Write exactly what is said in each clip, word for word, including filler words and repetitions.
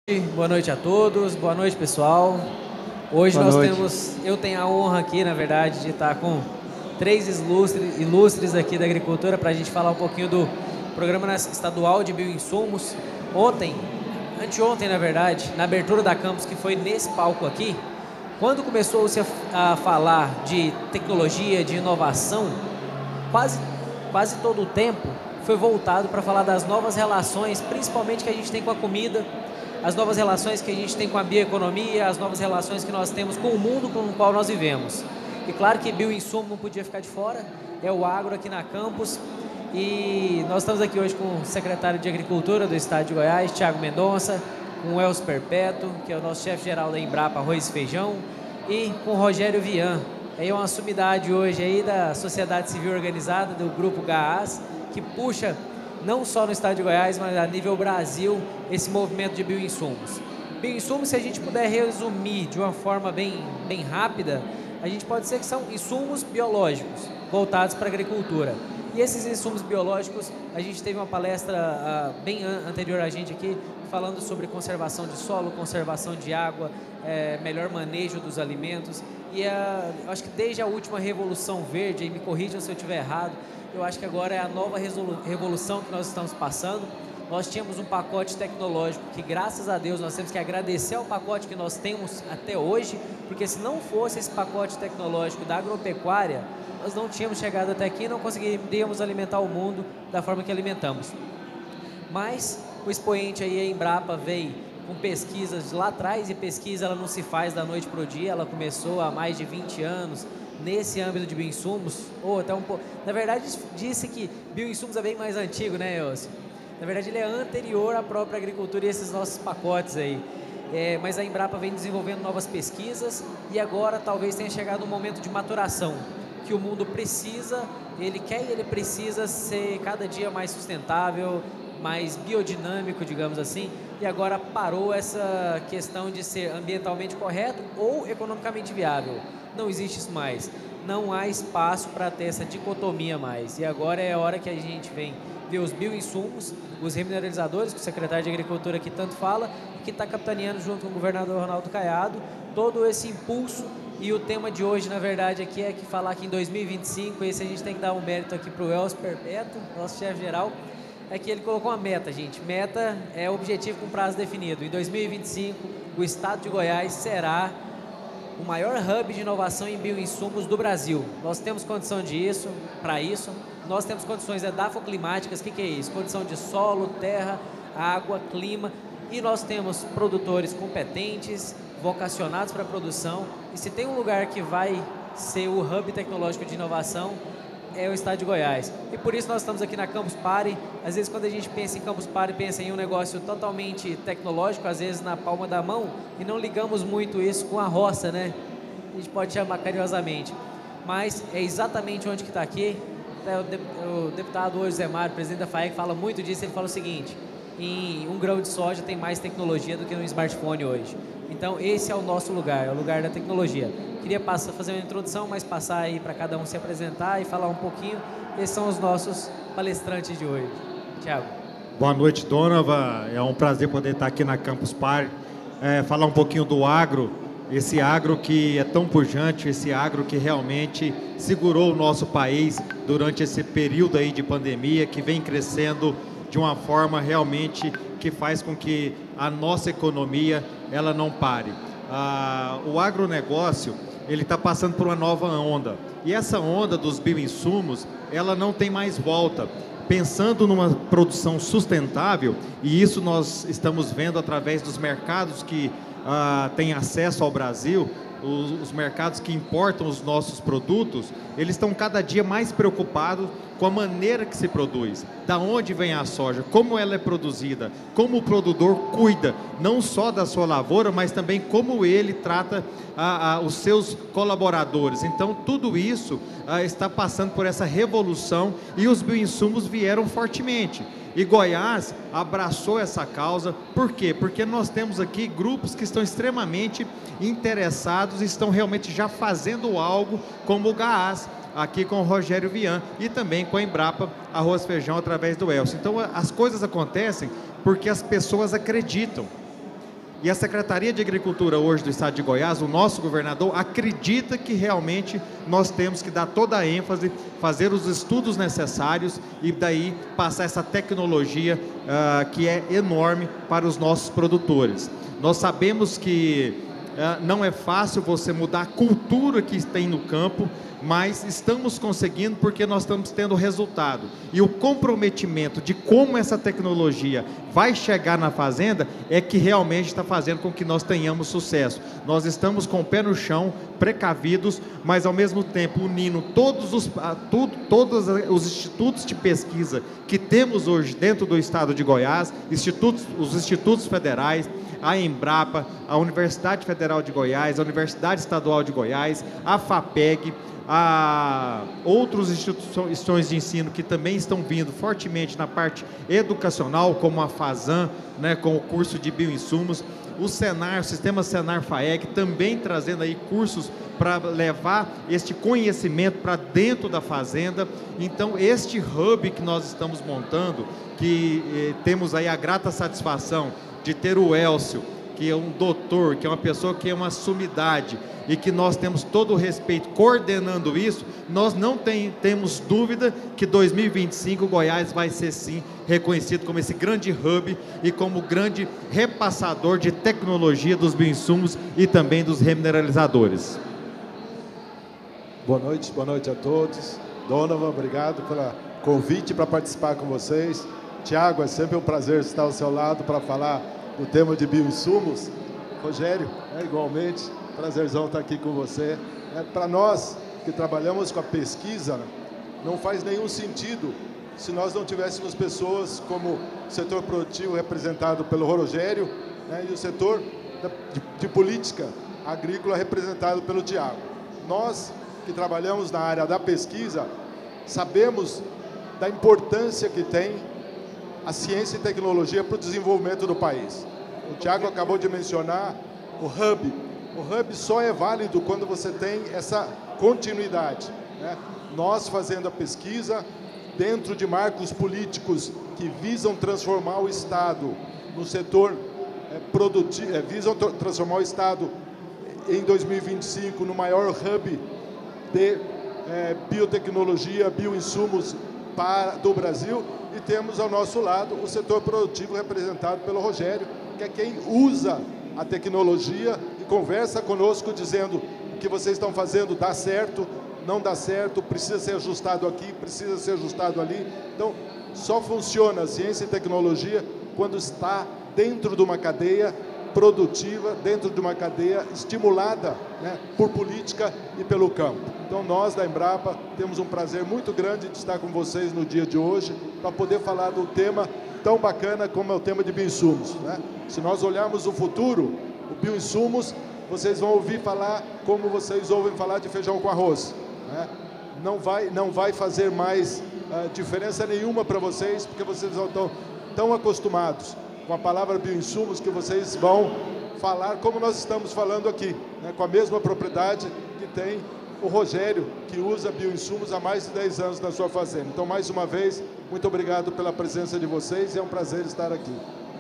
Boa noite a todos, boa noite pessoal. Hoje boa nós noite. temos, eu tenho a honra aqui, na verdade, de estar com três ilustres, ilustres aqui da agricultura para a gente falar um pouquinho do Programa Estadual de Bioinsumos. Ontem, anteontem na verdade, na abertura da campus, que foi nesse palco aqui, quando começou-se a, a falar de tecnologia, de inovação, quase, quase todo o tempo foi voltado para falar das novas relações, principalmente que a gente tem com a comida, as novas relações que a gente tem com a bioeconomia, as novas relações que nós temos com o mundo com o qual nós vivemos. E claro que bioinsumo não podia ficar de fora, é o agro aqui na campus. E nós estamos aqui hoje com o secretário de Agricultura do Estado de Goiás, Thiago Mendonça, com o Elcio Perpétuo, que é o nosso chefe-geral da Embrapa Arroz e Feijão, e com o Rogério Vian, é uma sumidade hoje aí da sociedade civil organizada, do Grupo Gaás, que puxa não só no estado de Goiás, mas a nível Brasil, esse movimento de bioinsumos. Bioinsumos, se a gente puder resumir de uma forma bem, bem rápida, a gente pode dizer que são insumos biológicos voltados para a agricultura. E esses insumos biológicos, a gente teve uma palestra uh, bem an anterior a gente aqui, falando sobre conservação de solo, conservação de água, é, melhor manejo dos alimentos. E uh, eu acho que desde a última Revolução Verde, e me corrijam se eu estiver errado, eu acho que agora é a nova revolução que nós estamos passando. Nós tínhamos um pacote tecnológico que, graças a Deus, nós temos que agradecer ao pacote que nós temos até hoje, porque se não fosse esse pacote tecnológico da agropecuária, nós não tínhamos chegado até aqui e não conseguiríamos alimentar o mundo da forma que alimentamos. Mas o expoente aí, a Embrapa, veio com pesquisas lá atrás, e pesquisa ela não se faz da noite para o dia, ela começou há mais de vinte anos, nesse âmbito de bioinsumos, ou até um pouco... Na verdade, disse que bioinsumos é bem mais antigo, né, Elcio? Na verdade, ele é anterior à própria agricultura e esses nossos pacotes aí. É, mas a Embrapa vem desenvolvendo novas pesquisas e agora talvez tenha chegado um momento de maturação, que o mundo precisa, ele quer e ele precisa ser cada dia mais sustentável, mais biodinâmico, digamos assim, e agora parou essa questão de ser ambientalmente correto ou economicamente viável. Não existe isso mais, não há espaço para ter essa dicotomia mais, e agora é a hora que a gente vem ver os bioinsumos, os remineralizadores, que o secretário de Agricultura aqui tanto fala, e que está capitaneando junto com o governador Ronaldo Caiado, todo esse impulso. E o tema de hoje, na verdade, aqui é que falar que em dois mil e vinte e cinco, esse a gente tem que dar um mérito aqui para o Elcio Perpétuo, nosso chefe-geral, é que ele colocou uma meta, gente. Meta é objetivo com prazo definido. Em dois mil e vinte e cinco, o estado de Goiás será o maior hub de inovação em bioinsumos do Brasil. Nós temos condição disso, para isso. Nós temos condições edafoclimáticas. O que, que é isso? Condição de solo, terra, água, clima. E nós temos produtores competentes, vocacionados para a produção. E se tem um lugar que vai ser o hub tecnológico de inovação, é o estado de Goiás. E por isso nós estamos aqui na Campus Party. Às vezes, quando a gente pensa em Campus Party, pensa em um negócio totalmente tecnológico, às vezes na palma da mão, e não ligamos muito isso com a roça, né? A gente pode chamar carinhosamente. Mas é exatamente onde que está aqui. O deputado hoje, Zé Mário, presidente da FAEG, fala muito disso. Ele fala o seguinte: em um grão de soja tem mais tecnologia do que no smartphone hoje. Então, esse é o nosso lugar, é o lugar da tecnologia. Queria passar, fazer uma introdução, mas passar aí para cada um se apresentar e falar um pouquinho. Esses são os nossos palestrantes de hoje. Tiago. Boa noite, Donovan. É um prazer poder estar aqui na Campus Party, é, falar um pouquinho do agro, esse agro que é tão pujante, esse agro que realmente segurou o nosso país durante esse período aí de pandemia, que vem crescendo de uma forma realmente que faz com que a nossa economia ela não pare. Ah, o agronegócio ele está passando por uma nova onda, e essa onda dos bioinsumos ela não tem mais volta. Pensando numa produção sustentável, e isso nós estamos vendo através dos mercados que ah, têm acesso ao Brasil, os, os mercados que importam os nossos produtos, eles estão cada dia mais preocupados com a maneira que se produz, da onde vem a soja, como ela é produzida, como o produtor cuida, não só da sua lavoura, mas também como ele trata a, a, os seus colaboradores. Então, tudo isso a, está passando por essa revolução, e os bioinsumos vieram fortemente. E Goiás abraçou essa causa. Por quê? Porque nós temos aqui grupos que estão extremamente interessados e estão realmente já fazendo algo, como o Gaás, aqui com o Rogério Vian, e também com a Embrapa Arroz e Feijão através do Elcio. Então as coisas acontecem porque as pessoas acreditam. E a Secretaria de Agricultura hoje do Estado de Goiás, o nosso governador, acredita que realmente nós temos que dar toda a ênfase, fazer os estudos necessários e daí passar essa tecnologia uh, que é enorme para os nossos produtores. Nós sabemos que uh, não é fácil você mudar a cultura que tem no campo, mas estamos conseguindo porque nós estamos tendo resultado. E o comprometimento de como essa tecnologia vai chegar na fazenda é que realmente está fazendo com que nós tenhamos sucesso. Nós estamos com o pé no chão, precavidos, mas ao mesmo tempo unindo todos os, tudo, todos os institutos de pesquisa que temos hoje dentro do estado de Goiás, institutos, os institutos federais, a Embrapa, a Universidade Federal de Goiás, a Universidade Estadual de Goiás, a FAPEG, a outras instituições de ensino que também estão vindo fortemente na parte educacional, como a FASAN, né, com o curso de bioinsumos, o Senar, o sistema Senar-FAEG, também trazendo aí cursos para levar este conhecimento para dentro da fazenda. Então, este hub que nós estamos montando, que eh, temos aí a grata satisfação de ter o Elcio, que é um doutor, que é uma pessoa que é uma sumidade, e que nós temos todo o respeito coordenando isso, nós não tem, temos dúvida que dois mil e vinte e cinco Goiás vai ser sim reconhecido como esse grande hub e como grande repassador de tecnologia dos bioinsumos e também dos remineralizadores. Boa noite, boa noite a todos. Donovan, obrigado pelo convite para participar com vocês. Tiago, é sempre um prazer estar ao seu lado para falar do tema de bioinsumos. Rogério, é, igualmente, prazerzão estar aqui com você. É, para nós que trabalhamos com a pesquisa, não faz nenhum sentido se nós não tivéssemos pessoas como o setor produtivo representado pelo Rogério, né, e o setor de, de política agrícola representado pelo Tiago. Nós que trabalhamos na área da pesquisa sabemos da importância que tem a ciência e tecnologia para o desenvolvimento do país. O Tiago acabou de mencionar o hub. O hub só é válido quando você tem essa continuidade, né? Nós fazendo a pesquisa dentro de marcos políticos que visam transformar o Estado no setor é, produtivo, é, visam transformar o Estado em dois mil e vinte e cinco no maior hub de é, biotecnologia, bioinsumos para, do Brasil, e temos ao nosso lado o setor produtivo representado pelo Rogério, que é quem usa a tecnologia e conversa conosco dizendo o que vocês estão fazendo dá certo, não dá certo, precisa ser ajustado aqui, precisa ser ajustado ali. Então, só funciona a ciência e tecnologia quando está dentro de uma cadeia produtiva, dentro de uma cadeia estimulada, né, por política e pelo campo. Então, nós da Embrapa temos um prazer muito grande de estar com vocês no dia de hoje para poder falar do tema tão bacana como é o tema de bioinsumos, né? Se nós olharmos o futuro, o bioinsumos, vocês vão ouvir falar como vocês ouvem falar de feijão com arroz, né? Não vai, não vai fazer mais uh, diferença nenhuma para vocês, porque vocês estão tão acostumados com a palavra bioinsumos que vocês vão falar como nós estamos falando aqui, né? Com a mesma propriedade que tem o Rogério, que usa bioinsumos há mais de dez anos na sua fazenda. Então, mais uma vez, muito obrigado pela presença de vocês e é um prazer estar aqui.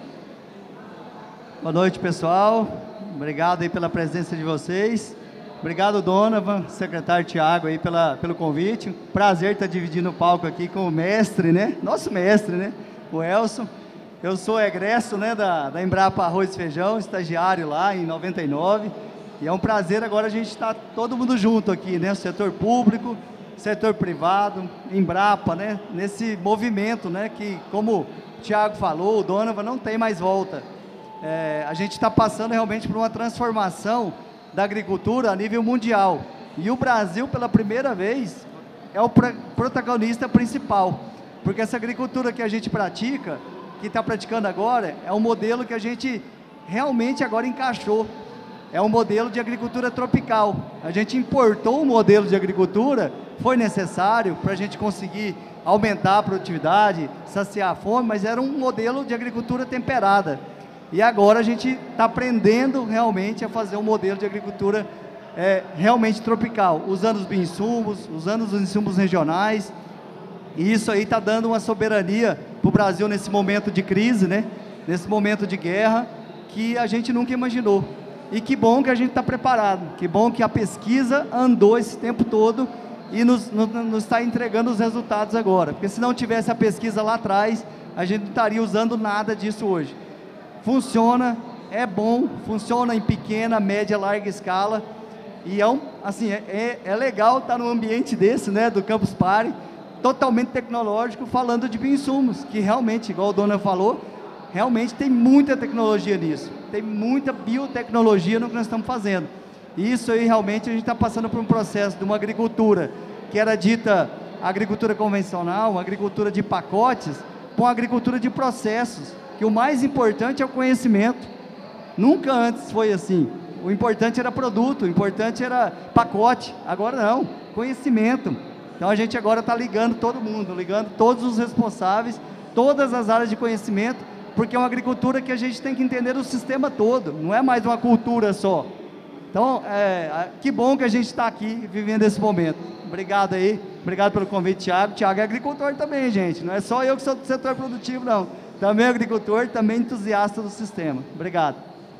Boa noite, pessoal. Obrigado aí pela presença de vocês. Obrigado, Donovan, secretário Tiago, aí pela, pelo convite. Prazer estar dividindo o palco aqui com o mestre, né? Nosso mestre, né? O Elcio. Eu sou egresso, né, da, da Embrapa Arroz e Feijão, estagiário lá em noventa e nove. E é um prazer agora a gente estar todo mundo junto aqui, né? O setor público, setor privado, Embrapa, né? Nesse movimento, né? Que, como o Tiago falou, o Donovan, não tem mais volta. É, a gente está passando realmente por uma transformação da agricultura a nível mundial. E o Brasil, pela primeira vez, é o protagonista principal. Porque essa agricultura que a gente pratica, que está praticando agora, é um modelo que a gente realmente agora encaixou. É um modelo de agricultura tropical. A gente importou um modelo de agricultura, foi necessário para a gente conseguir aumentar a produtividade, saciar a fome, mas era um modelo de agricultura temperada. E agora a gente está aprendendo realmente a fazer um modelo de agricultura é, realmente tropical, usando os bioinsumos, usando os insumos regionais. E isso aí está dando uma soberania para o Brasil nesse momento de crise, né? Nesse momento de guerra. que a gente nunca imaginou. E que bom que a gente está preparado, que bom que a pesquisa andou esse tempo todo e nos, nos, nos está entregando os resultados agora, porque se não tivesse a pesquisa lá atrás, a gente não estaria usando nada disso hoje. Funciona, é bom, funciona em pequena, média, larga escala, e é, um, assim, é, é legal estar num ambiente desse, né, do Campus Party, totalmente tecnológico, falando de bioinsumos, que realmente, igual o Dona falou, realmente tem muita tecnologia nisso, tem muita biotecnologia no que nós estamos fazendo. Isso aí realmente a gente está passando por um processo de uma agricultura que era dita agricultura convencional, uma agricultura de pacotes, para uma agricultura de processos, que o mais importante é o conhecimento. Nunca antes foi assim. O importante era produto, o importante era pacote. Agora não, conhecimento. Então a gente agora está ligando todo mundo, ligando todos os responsáveis, todas as áreas de conhecimento, porque é uma agricultura que a gente tem que entender o sistema todo, não é mais uma cultura só. Então, é, que bom que a gente está aqui vivendo esse momento. Obrigado aí, obrigado pelo convite, Thiago. Thiago é agricultor também, gente, não é só eu que sou do setor produtivo, não. Também é agricultor, também entusiasta do sistema. Obrigado.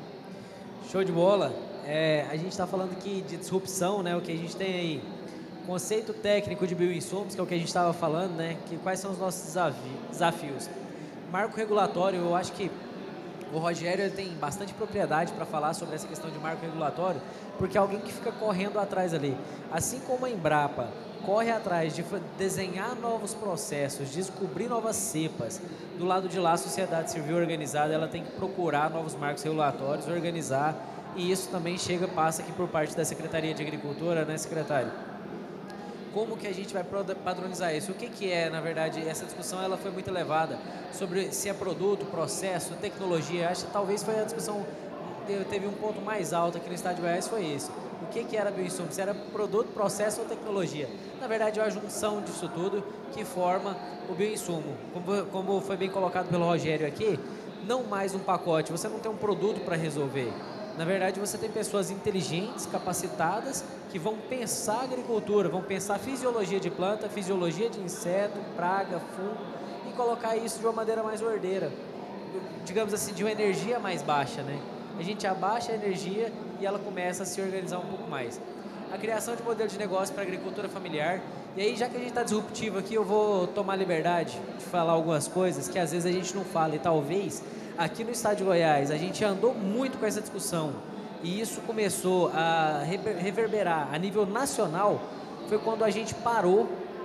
Show de bola. É, a gente está falando aqui de disrupção, né? O que a gente tem aí, conceito técnico de bioinsumos, que é o que a gente estava falando, né? Que quais são os nossos desafios. Marco regulatório, eu acho que o Rogério ele tem bastante propriedade para falar sobre essa questão de marco regulatório, porque é alguém que fica correndo atrás ali. Assim como a Embrapa corre atrás de desenhar novos processos, descobrir novas cepas, do lado de lá a sociedade civil organizada ela tem que procurar novos marcos regulatórios, organizar, e isso também chega, passa aqui por parte da Secretaria de Agricultura, né, secretário? Como que a gente vai padronizar isso? O que que é, na verdade, essa discussão ela foi muito elevada sobre se é produto, processo, tecnologia. Acho que talvez foi a discussão, teve um ponto mais alto aqui no estado de Goiás, foi isso. O que que era bioinsumo? Se era produto, processo ou tecnologia? Na verdade, é a junção disso tudo que forma o bioinsumo. Como, como foi bem colocado pelo Rogério aqui, não mais um pacote, você não tem um produto para resolver. Na verdade, você tem pessoas inteligentes, capacitadas, que vão pensar a agricultura, vão pensar a fisiologia de planta, fisiologia de inseto, praga, fungo, e colocar isso de uma maneira mais ordeira, digamos assim, de uma energia mais baixa, né? A gente abaixa a energia e ela começa a se organizar um pouco mais. A criação de modelo de negócio para a agricultura familiar. E aí, já que a gente está disruptivo aqui, eu vou tomar liberdade de falar algumas coisas que às vezes a gente não fala, e talvez aqui no estado de Goiás a gente andou muito com essa discussão e isso começou a reverberar a nível nacional, foi quando a gente parou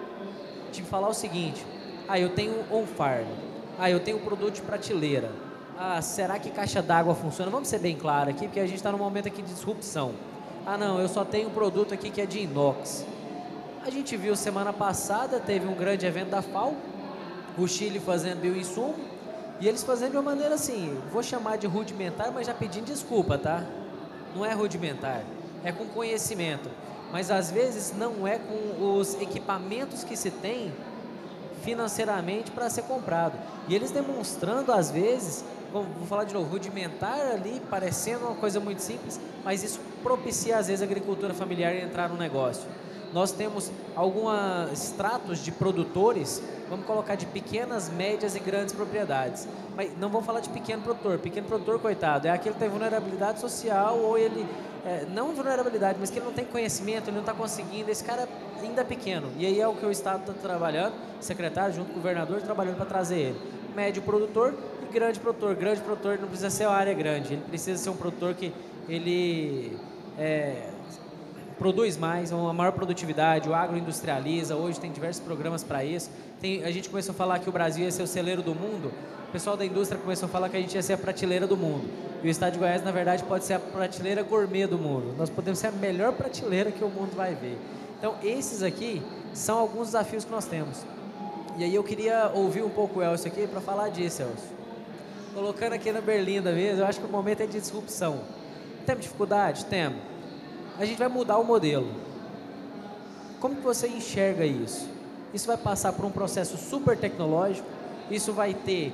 de falar o seguinte: ah, eu tenho on-farm, ah, eu tenho produto de prateleira, ah, será que caixa d'água funciona? Vamos ser bem claro aqui, porque a gente está num momento aqui de disrupção. Ah, não, eu só tenho um produto aqui que é de inox. A gente viu semana passada, teve um grande evento da F A O, o Chile fazendo bioinsumo, e eles fazendo de uma maneira assim, vou chamar de rudimentar, mas já pedindo desculpa, tá? Não é rudimentar, é com conhecimento. Mas às vezes não é com os equipamentos que se tem financeiramente para ser comprado. E eles demonstrando às vezes, vou falar de novo, rudimentar ali, parecendo uma coisa muito simples, mas isso propicia às vezes a agricultura familiar entrar no negócio. Nós temos alguns estratos de produtores, vamos colocar de pequenas, médias e grandes propriedades. Mas não vamos falar de pequeno produtor. Pequeno produtor, coitado, é aquele que tem vulnerabilidade social ou ele, é, não vulnerabilidade, mas que ele não tem conhecimento, ele não está conseguindo, esse cara ainda é pequeno. E aí é o que o Estado está trabalhando, secretário junto com o governador, trabalhando para trazer ele. Médio produtor e grande produtor. Grande produtor não precisa ser uma área grande, ele precisa ser um produtor que ele... É, produz mais, uma maior produtividade, o agroindustrializa, hoje tem diversos programas para isso. Tem, a gente começou a falar que o Brasil ia ser o celeiro do mundo, o pessoal da indústria começou a falar que a gente ia ser a prateleira do mundo. E o estado de Goiás, na verdade, pode ser a prateleira gourmet do mundo. Nós podemos ser a melhor prateleira que o mundo vai ver. Então, esses aqui são alguns desafios que nós temos. E aí eu queria ouvir um pouco o Elcio aqui para falar disso, Elcio. Colocando aqui na berlinda mesmo, eu acho que o momento é de disrupção. Temos dificuldade? Temos. A gente vai mudar o modelo. Como que você enxerga isso? Isso vai passar por um processo super tecnológico, isso vai ter,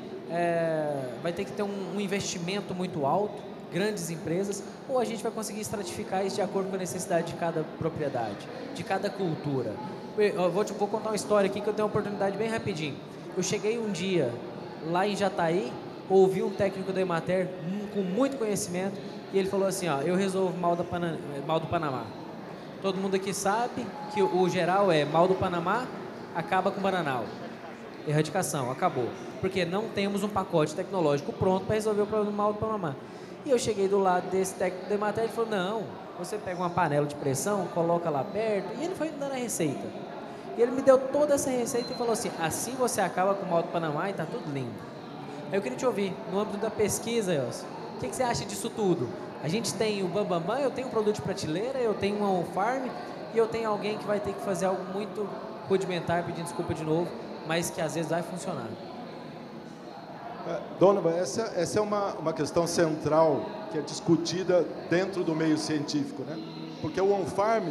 é, vai ter que ter um, um investimento muito alto, grandes empresas, ou a gente vai conseguir estratificar isso de acordo com a necessidade de cada propriedade, de cada cultura. Eu vou, te, vou contar uma história aqui que eu tenho uma oportunidade bem rapidinho. Eu cheguei um dia lá em Jataí ouvi um técnico da Emater com muito conhecimento e ele falou assim, ó, eu resolvo mal, da Pana, mal do Panamá. Todo mundo aqui sabe que o geral é mal do Panamá, acaba com o Bananal. Erradicação, acabou. Porque não temos um pacote tecnológico pronto para resolver o problema do mal do Panamá. E eu cheguei do lado desse técnico da Emater e ele falou, não, você pega uma panela de pressão, coloca lá perto, e ele foi me dando a receita. E ele me deu toda essa receita e falou assim, assim você acaba com o mal do Panamá e tá tudo lindo. Aí eu queria te ouvir, no âmbito da pesquisa, Elcio, o que, que você acha disso tudo? A gente tem o Bambambam, Bam Bam, eu tenho um produto de prateleira, eu tenho uma on-farm e eu tenho alguém que vai ter que fazer algo muito rudimentar, pedindo desculpa de novo, mas que às vezes vai funcionar. Donovan, essa, essa é uma, uma questão central que é discutida dentro do meio científico, né? Porque o on-farm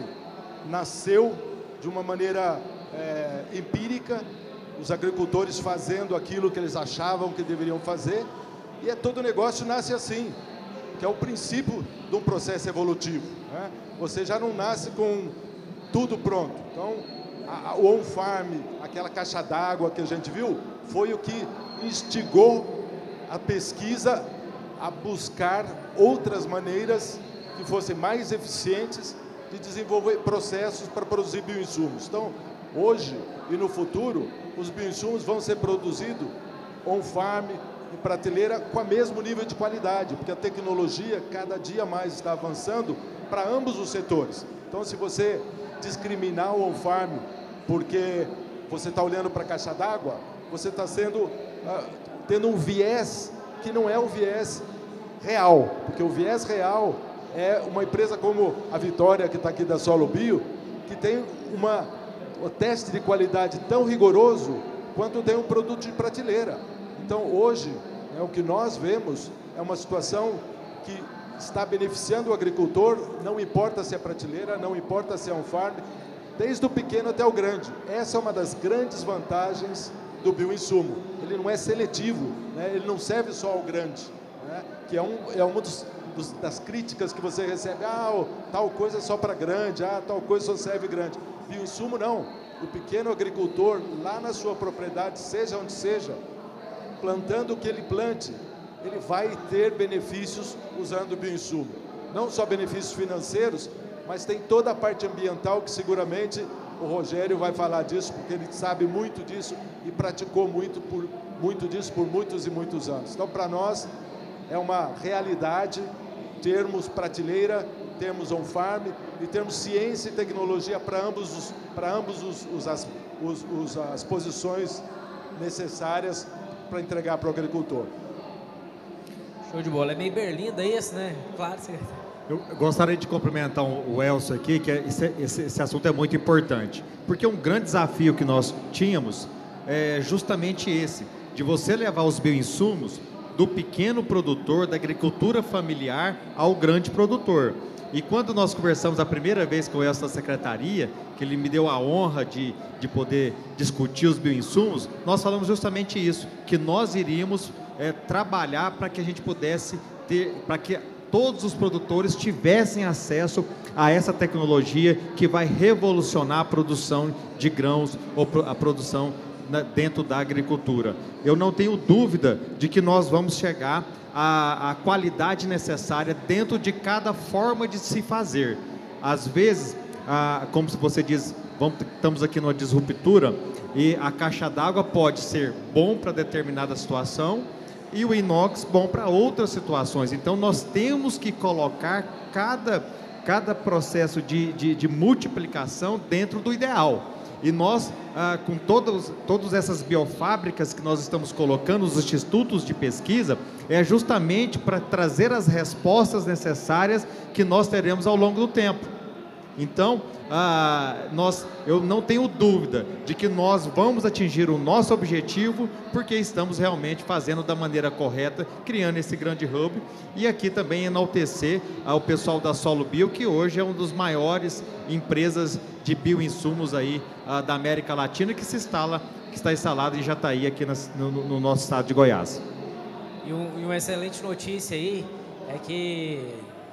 nasceu de uma maneira é, empírica, os agricultores fazendo aquilo que eles achavam que deveriam fazer, e é, todo negócio nasce assim, que é o princípio de um processo evolutivo, né? Você já não nasce com tudo pronto. Então, a, a, o on-farm, aquela caixa d'água que a gente viu, foi o que instigou a pesquisa a buscar outras maneiras que fossem mais eficientes de desenvolver processos para produzir bioinsumos. Então, hoje e no futuro, os bioinsumos vão ser produzidos on-farm e prateleira com o mesmo nível de qualidade, porque a tecnologia cada dia mais está avançando para ambos os setores. Então, se você discriminar o on-farm porque você está olhando para a caixa d'água, você está sendo, uh, tendo um viés que não é o viés real, porque o viés real é uma empresa como a Vitória, que está aqui da Solo Bio, que tem uma, um teste de qualidade tão rigoroso quanto tem um produto de prateleira. Então, hoje, né, o que nós vemos é uma situação que está beneficiando o agricultor, não importa se é prateleira, não importa se é um farm, desde o pequeno até o grande. Essa é uma das grandes vantagens do bioinsumo. Ele não é seletivo, né? Ele não serve só ao grande, né? Que é, um, é uma dos, dos, das críticas que você recebe. Ah, oh, tal coisa é só para grande, ah, tal coisa só serve grande. Bioinsumo não. O pequeno agricultor, lá na sua propriedade, seja onde seja, plantando o que ele plante, ele vai ter benefícios usando o bioinsumo. Não só benefícios financeiros, mas tem toda a parte ambiental que seguramente o Rogério vai falar disso, porque ele sabe muito disso e praticou muito, por, muito disso por muitos e muitos anos. Então, para nós, é uma realidade termos prateleira, termos on-farm e termos ciência e tecnologia para ambos, os, para ambos os, os, as, os, os, as posições necessárias para entregar para o agricultor. Show de bola. É meio Berlinda esse, né? Claro, você... Eu gostaria de cumprimentar o Elcio aqui, que esse, esse, esse assunto é muito importante, porque um grande desafio que nós tínhamos é justamente esse, de você levar os bioinsumos do pequeno produtor, da agricultura familiar, ao grande produtor. E quando nós conversamos a primeira vez com o Elcio da secretaria, que ele me deu a honra de, de poder discutir os bioinsumos, nós falamos justamente isso, que nós iríamos é, trabalhar para que a gente pudesse ter, para que todos os produtores tivessem acesso a essa tecnologia que vai revolucionar a produção de grãos ou a produção dentro da agricultura. Eu não tenho dúvida de que nós vamos chegar à, à qualidade necessária dentro de cada forma de se fazer. Às vezes, ah, como você diz, vamos, estamos aqui numa disruptura e a caixa d'água pode ser bom para determinada situação e o inox bom para outras situações. Então, nós temos que colocar cada, cada processo de, de, de multiplicação dentro do ideal. E nós, ah, com todos, todas essas biofábricas que nós estamos colocando, os institutos de pesquisa, é justamente para trazer as respostas necessárias que nós teremos ao longo do tempo. Então, ah, nós, eu não tenho dúvida de que nós vamos atingir o nosso objetivo, porque estamos realmente fazendo da maneira correta, criando esse grande hub, e aqui também enaltecer ao pessoal da Solo Bio, que hoje é uma das maiores empresas de bioinsumos aí ah, da América Latina, que se instala, que está instalado em Jataí, aqui no, no nosso estado de Goiás. E, um, e uma excelente notícia aí é que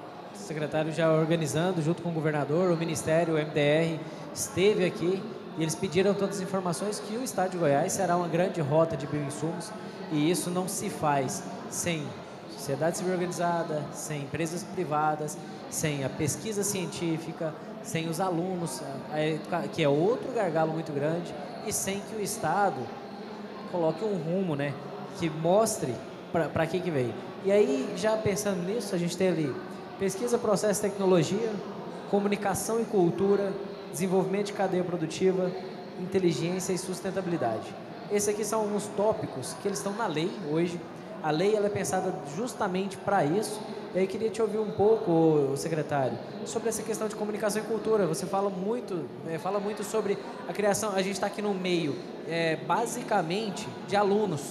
o secretário já organizando, junto com o governador, o Ministério, o M D R, esteve aqui e eles pediram todas as informações que o estado de Goiás será uma grande rota de bioinsumos e isso não se faz sem sociedade civil organizada, sem empresas privadas, sem a pesquisa científica, sem os alunos, que é outro gargalo muito grande, e sem que o Estado coloque um rumo, né, que mostre para que que veio. E aí, já pensando nisso, a gente tem ali pesquisa, processo, tecnologia, comunicação e cultura, desenvolvimento de cadeia produtiva, inteligência e sustentabilidade. Esses aqui são alguns tópicos que eles estão na lei hoje. A lei ela é pensada justamente para isso. E aí queria te ouvir um pouco, secretário, sobre essa questão de comunicação e cultura. Você fala muito, é, fala muito sobre a criação. A gente está aqui no meio, é, basicamente, de alunos.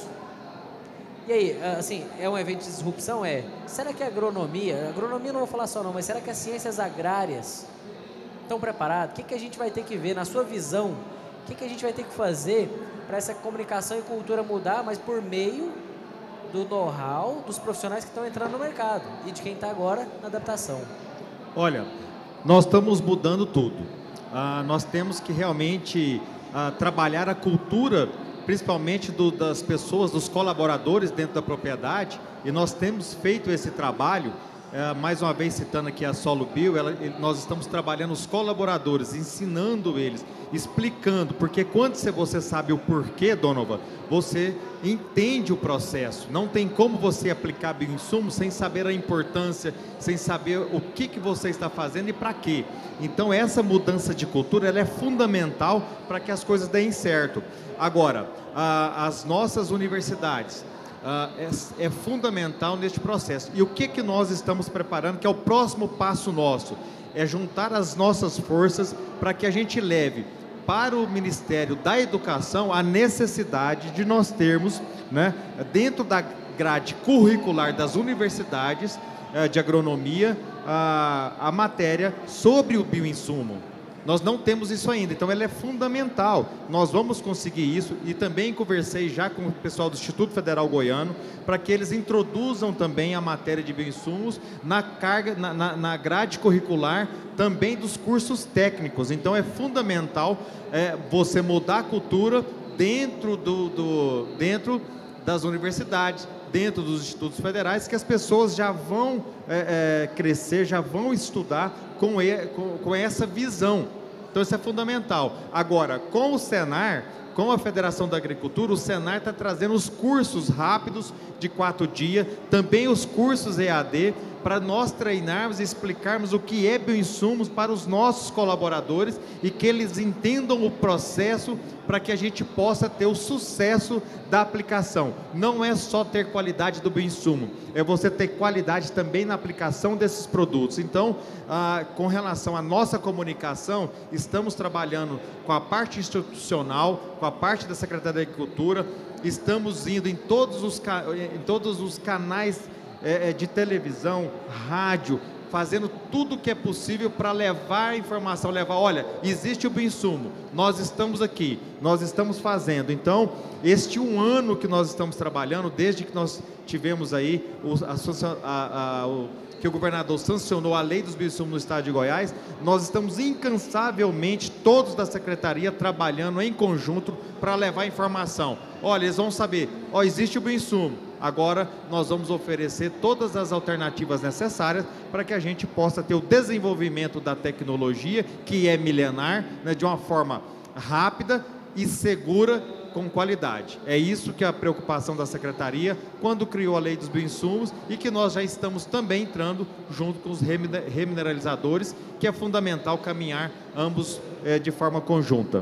E aí, assim, é um evento de disrupção? É. Será que a agronomia, agronomia não vou falar só não, mas será que as ciências agrárias estão preparadas? O que, que a gente vai ter que ver, na sua visão, o que, que a gente vai ter que fazer para essa comunicação e cultura mudar, mas por meio do know-how dos profissionais que estão entrando no mercado e de quem está agora na adaptação? Olha, nós estamos mudando tudo. Ah, nós temos que realmente ah, trabalhar a cultura, principalmente do, das pessoas, dos colaboradores dentro da propriedade, e nós temos feito esse trabalho. É, mais uma vez citando aqui a Solo Bio, ela, nós estamos trabalhando os colaboradores, ensinando eles, explicando, porque quando você sabe o porquê, Donovan, você entende o processo. Não tem como você aplicar bioinsumo sem saber a importância, sem saber o que, que você está fazendo e para quê. Então essa mudança de cultura ela é fundamental para que as coisas deem certo. Agora, a, as nossas universidades, Uh, é, é fundamental neste processo. E o que, que nós estamos preparando, que é o próximo passo nosso? É juntar as nossas forças para que a gente leve para o Ministério da Educação a necessidade de nós termos, né, dentro da grade curricular das universidades uh, de agronomia, uh, a matéria sobre o bioinsumo. Nós não temos isso ainda, então ela é fundamental. Nós vamos conseguir isso e também conversei já com o pessoal do Instituto Federal Goiano para que eles introduzam também a matéria de bioinsumos na carga, na, na, na grade curricular também dos cursos técnicos. Então é fundamental é, você mudar a cultura dentro, do, do, dentro das universidades, dentro dos institutos federais, que as pessoas já vão é, é, crescer, já vão estudar com, e, com, com essa visão. Então isso é fundamental. Agora, com o Senar, com a Federação da Agricultura, o Senar está trazendo os cursos rápidos de quatro dias, também os cursos E A D, para nós treinarmos e explicarmos o que é bioinsumos para os nossos colaboradores e que eles entendam o processo para que a gente possa ter o sucesso da aplicação. Não é só ter qualidade do bioinsumo, é você ter qualidade também na aplicação desses produtos. Então, ah, com relação à nossa comunicação, estamos trabalhando com a parte institucional, com a parte da Secretaria da Agricultura, estamos indo em todos os, em todos os canais é, de televisão, rádio, fazendo tudo o que é possível para levar a informação, levar, olha, existe o bioinsumo, nós estamos aqui, nós estamos fazendo. Então, este um ano que nós estamos trabalhando, desde que nós tivemos aí, o, a, a, a, o, que o governador sancionou a lei dos bioinsumos no estado de Goiás, nós estamos incansavelmente, todos da secretaria, trabalhando em conjunto para levar a informação. Olha, eles vão saber, ó, existe o bioinsumo, agora nós vamos oferecer todas as alternativas necessárias para que a gente possa ter o desenvolvimento da tecnologia, que é milenar, né, de uma forma rápida e segura, com qualidade. É isso que é a preocupação da Secretaria quando criou a lei dos bioinsumos e que nós já estamos também entrando junto com os remineralizadores, que é fundamental caminhar ambos é, de forma conjunta.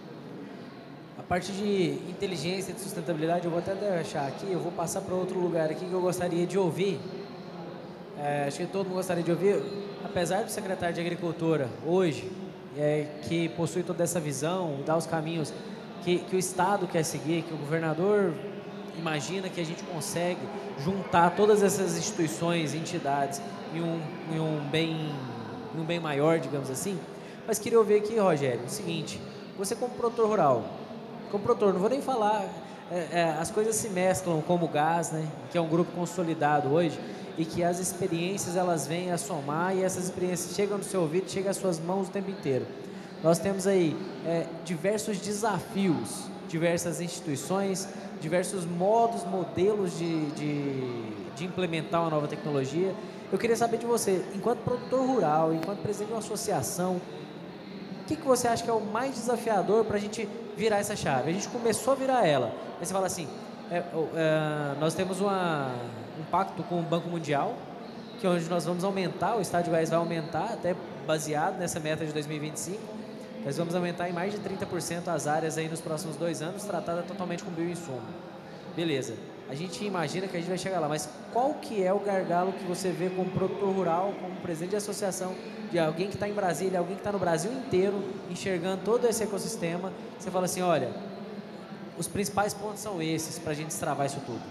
A parte de inteligência e de sustentabilidade eu vou até deixar aqui, eu vou passar para outro lugar aqui que eu gostaria de ouvir. É, acho que todo mundo gostaria de ouvir, apesar do secretário de Agricultura hoje, é, que possui toda essa visão, dá os caminhos que, que o Estado quer seguir, que o governador imagina que a gente consegue juntar todas essas instituições, entidades em um, em um, bem, em um bem maior, digamos assim. Mas queria ouvir aqui, Rogério, o seguinte, você como produtor rural, como produtor, não vou nem falar, é, é, as coisas se mesclam como o gás, né, que é um grupo consolidado hoje, e que as experiências elas vêm a somar e essas experiências chegam no seu ouvido, chegam às suas mãos o tempo inteiro. Nós temos aí é, diversos desafios, diversas instituições, diversos modos, modelos de, de, de implementar uma nova tecnologia. Eu queria saber de você, enquanto produtor rural, enquanto presidente de uma associação, o que, que você acha que é o mais desafiador para a gente virar essa chave? A gente começou a virar ela, aí você fala assim, é, é, nós temos uma, um pacto com o Banco Mundial, que é onde nós vamos aumentar, o Estado de Goiás vai aumentar, até baseado nessa meta de dois mil e vinte e cinco, nós vamos aumentar em mais de trinta por cento as áreas aí nos próximos dois anos, tratada totalmente com bioinsumo. Beleza, a gente imagina que a gente vai chegar lá, mas qual que é o gargalo que você vê como produtor rural, como presidente de associação, de alguém que está em Brasília, alguém que está no Brasil inteiro, enxergando todo esse ecossistema, você fala assim, olha, os principais pontos são esses para a gente destravar isso tudo?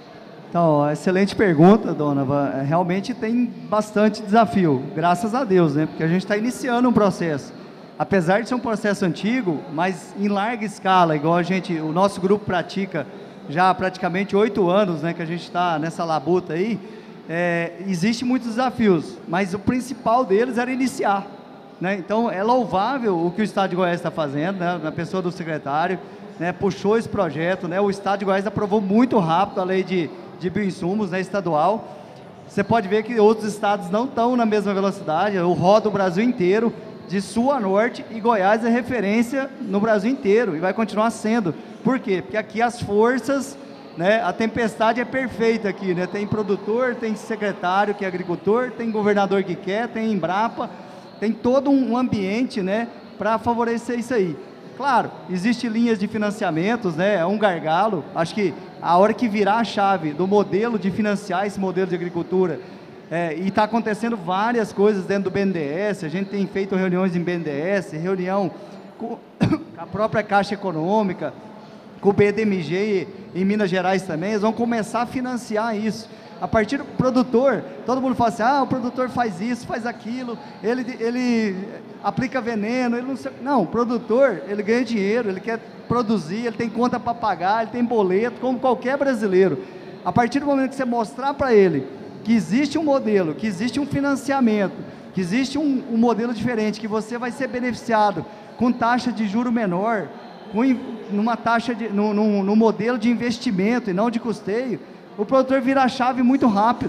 Então, excelente pergunta, Donovan. Realmente tem bastante desafio, graças a Deus, né? Porque a gente está iniciando um processo. Apesar de ser um processo antigo, mas em larga escala, igual a gente, o nosso grupo pratica já há praticamente oito anos, né, que a gente está nessa labuta aí, é, existe muitos desafios, mas o principal deles era iniciar, né? Então, é louvável o que o Estado de Goiás está fazendo, né, na pessoa do secretário, né, puxou esse projeto, né, o Estado de Goiás aprovou muito rápido a lei de, de bioinsumos, né, estadual. Você pode ver que outros estados não estão na mesma velocidade, eu rodo o Brasil inteiro, de sul a norte, e Goiás é referência no Brasil inteiro, e vai continuar sendo. Por quê? Porque aqui as forças, né, a tempestade é perfeita aqui, né? Tem produtor, tem secretário que é agricultor, tem governador que quer, tem Embrapa, tem todo um ambiente, né, para favorecer isso aí. Claro, existem linhas de financiamentos, né, é um gargalo, acho que a hora que virar a chave do modelo de financiar esse modelo de agricultura, é, e está acontecendo várias coisas dentro do B N D E S, a gente tem feito reuniões em B N D E S, reunião com a própria Caixa Econômica, com o B D M G em Minas Gerais também, eles vão começar a financiar isso. A partir do produtor, todo mundo fala assim, ah, o produtor faz isso, faz aquilo, ele, ele aplica veneno, ele não sei... Não, o produtor, ele ganha dinheiro, ele quer produzir, ele tem conta para pagar, ele tem boleto, como qualquer brasileiro. A partir do momento que você mostrar para ele que existe um modelo, que existe um financiamento, que existe um, um modelo diferente, que você vai ser beneficiado com taxa de juro menor, com, numa taxa de, no, no, no modelo de investimento e não de custeio, o produtor vira a chave muito rápido.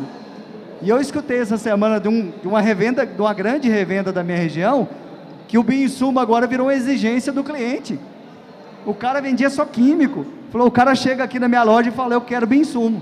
E eu escutei essa semana de, um, de uma revenda, de uma grande revenda da minha região, que o bioinsumo agora virou uma exigência do cliente. O cara vendia só químico, falou, o cara chega aqui na minha loja e fala, eu quero bioinsumo.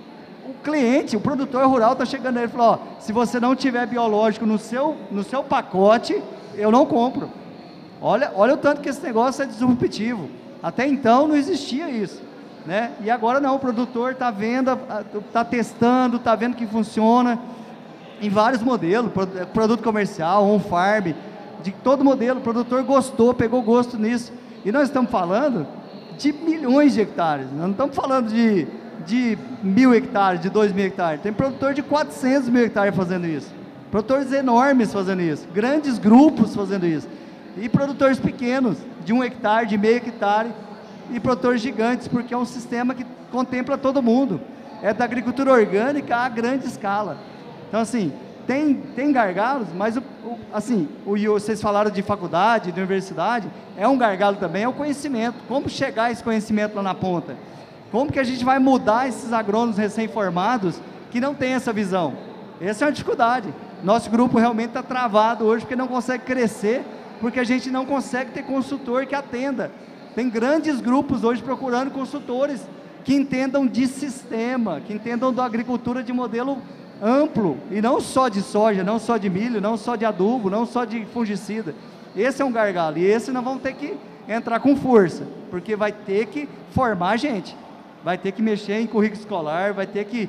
O cliente, o produtor rural está chegando aí e falou, ó, se você não tiver biológico no seu, no seu pacote, eu não compro. Olha, olha o tanto que esse negócio é disruptivo. Até então não existia isso, né? E agora não, o produtor está vendo, está testando, está vendo que funciona em vários modelos, produto comercial, on-farm, de todo modelo, o produtor gostou, pegou gosto nisso. E nós estamos falando de milhões de hectares, nós não estamos falando de, de mil hectares, de dois mil hectares, tem produtor de quatrocentos mil hectares fazendo isso, produtores enormes fazendo isso, grandes grupos fazendo isso, e produtores pequenos, de um hectare, de meio hectare, e produtores gigantes, porque é um sistema que contempla todo mundo, é da agricultura orgânica a grande escala. Então assim, tem, tem gargalos, mas o, o, assim, o, vocês falaram de faculdade, de universidade, é um gargalo também, é o conhecimento, como chegar esse conhecimento lá na ponta, como que a gente vai mudar esses agrônomos recém-formados que não têm essa visão, essa é uma dificuldade. Nosso grupo realmente está travado hoje, porque não consegue crescer, porque a gente não consegue ter consultor que atenda. Tem grandes grupos hoje procurando consultores que entendam de sistema, que entendam da agricultura de modelo amplo, e não só de soja, não só de milho, não só de adubo, não só de fungicida. Esse é um gargalo, e esse nós vamos ter que entrar com força, porque vai ter que formar gente, vai ter que mexer em currículo escolar, vai ter que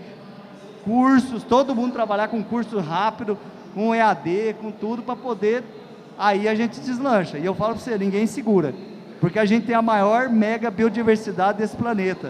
cursos, todo mundo trabalhar com curso rápido, com E A D, com tudo, para poder, aí a gente deslancha. E eu falo para você, ninguém segura, porque a gente tem a maior mega biodiversidade desse planeta.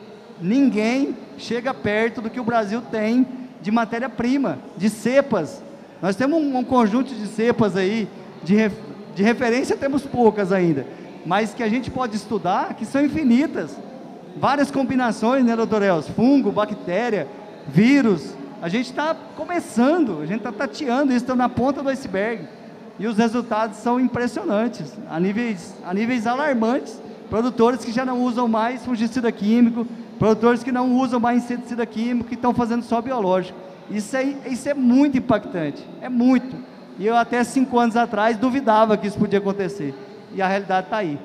Ninguém chega perto do que o Brasil tem de matéria-prima, de cepas. Nós temos um, um conjunto de cepas aí, de, ref, de referência temos poucas ainda, mas que a gente pode estudar, que são infinitas. Várias combinações, né, doutor Elcio? Fungo, bactéria, vírus. A gente está começando, a gente está tateando, isso está na ponta do iceberg. E os resultados são impressionantes, a níveis, a níveis alarmantes, produtores que já não usam mais fungicida químico, produtores que não usam mais inseticida químico, que estão fazendo só biológico. Isso é, isso é muito impactante, é muito. E eu até cinco anos atrás duvidava que isso podia acontecer. E a realidade está aí.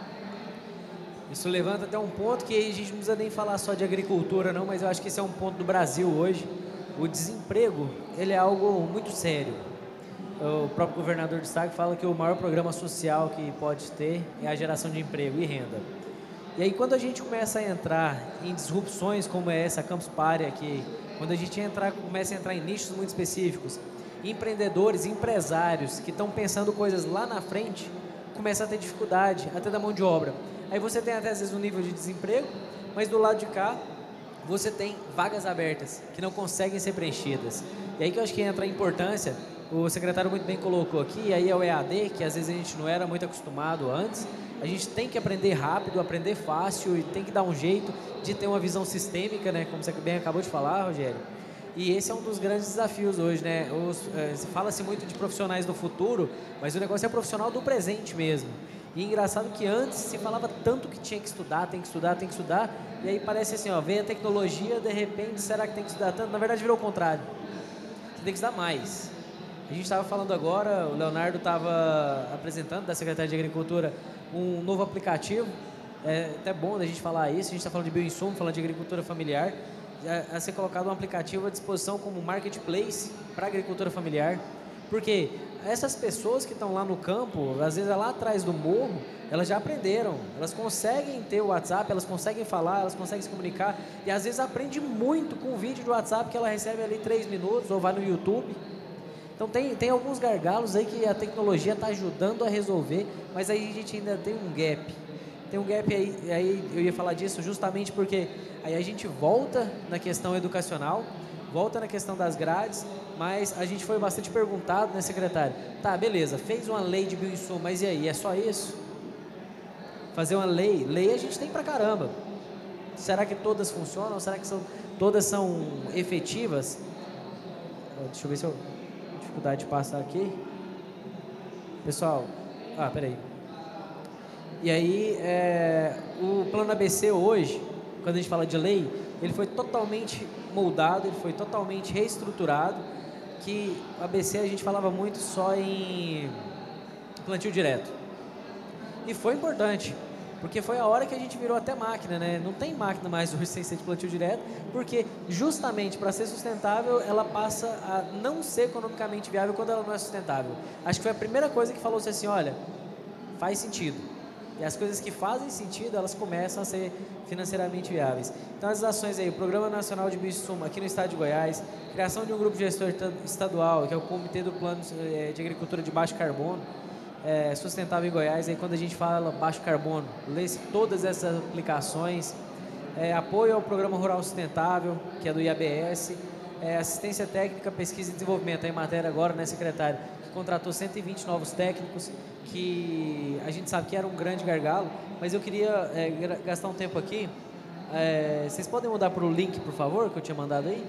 Isso levanta até um ponto que a gente não precisa nem falar só de agricultura não, mas eu acho que esse é um ponto do Brasil hoje. O desemprego, ele é algo muito sério. O próprio governador de estado fala que o maior programa social que pode ter é a geração de emprego e renda. E aí quando a gente começa a entrar em disrupções como é essa Campus Party aqui, quando a gente entrar, começa a entrar em nichos muito específicos, empreendedores, empresários que estão pensando coisas lá na frente, começa a ter dificuldade até da mão de obra. Aí você tem até às vezes um nível de desemprego, mas do lado de cá você tem vagas abertas que não conseguem ser preenchidas. E aí que eu acho que entra a importância, o secretário muito bem colocou aqui, aí é o E A D, que às vezes a gente não era muito acostumado antes. A gente tem que aprender rápido, aprender fácil e tem que dar um jeito de ter uma visão sistêmica, né? Como você bem acabou de falar, Rogério. E esse é um dos grandes desafios hoje, né? Os, é, fala-se muito de profissionais do futuro, mas o negócio é profissional do presente mesmo. E é engraçado que antes se falava tanto que tinha que estudar, tem que estudar, tem que estudar, e aí parece assim, ó, vem a tecnologia, de repente, será que tem que estudar tanto? Na verdade virou o contrário. Você tem que estudar mais. A gente estava falando agora, o Leonardo estava apresentando, da Secretaria de Agricultura, um novo aplicativo. É até bom da gente falar isso, a gente está falando de bioinsumo, falando de agricultura familiar, a, a ser colocado um aplicativo à disposição como marketplace para agricultura familiar. Porque essas pessoas que estão lá no campo, às vezes lá atrás do morro, elas já aprenderam, elas conseguem ter o WhatsApp, elas conseguem falar, elas conseguem se comunicar, e às vezes aprende muito com o vídeo do WhatsApp que ela recebe ali três minutos, ou vai no YouTube. Então tem, tem alguns gargalos aí que a tecnologia está ajudando a resolver, mas aí a gente ainda tem um gap. Tem um gap aí, aí eu ia falar disso justamente porque aí a gente volta na questão educacional, volta na questão das grades, mas a gente foi bastante perguntado, né, secretário? Tá, beleza, fez uma lei de bioinsumo, mas e aí, é só isso? Fazer uma lei, lei a gente tem pra caramba. Será que todas funcionam? Será que são, todas são efetivas? Deixa eu ver se eu... dificuldade de passar aqui. Pessoal, ah, peraí. E aí, é, o plano A B C hoje, quando a gente fala de lei, ele foi totalmente moldado, ele foi totalmente reestruturado, que o A B C a gente falava muito só em plantio direto. E foi importante, porque foi a hora que a gente virou até máquina, né? Não tem máquina mais hoje sem ser de plantio direto, porque justamente para ser sustentável, ela passa a não ser economicamente viável quando ela não é sustentável. Acho que foi a primeira coisa que falou-se assim, olha, faz sentido. E as coisas que fazem sentido, elas começam a ser financeiramente viáveis. Então as ações aí, o Programa Nacional de Bioinsumo aqui no estado de Goiás, criação de um grupo gestor estadual, que é o Comitê do Plano de Agricultura de Baixo Carbono, é, sustentável em Goiás, aí quando a gente fala baixo carbono, lê-se todas essas aplicações, é, apoio ao Programa Rural Sustentável, que é do I A B S, é, assistência técnica, pesquisa e desenvolvimento, aí matéria agora, né, secretário, que contratou cento e vinte novos técnicos, que a gente sabe que era um grande gargalo, mas eu queria é, gastar um tempo aqui, é, vocês podem mudar para o link, por favor, que eu tinha mandado aí?